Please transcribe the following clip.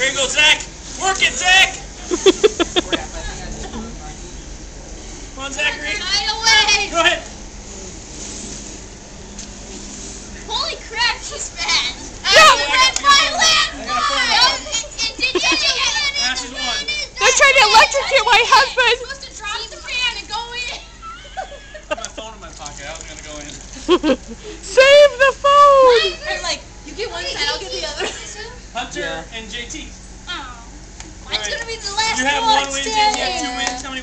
Here you go, Zach. Work it, Zach. Come on, Zachary. Away. Go ahead. Holy crap, she's fast. Ashley's one. They're trying to electrocute my husband. You're supposed to drop the pan and go in. My phone in my pocket. I was gonna go in. Save the phone. I'm like, you get one side, I'll get the other. Hunter and JT. Oh. Mine's Right. gonna be the last You have one one win, JT. You standing. have 2 wins. How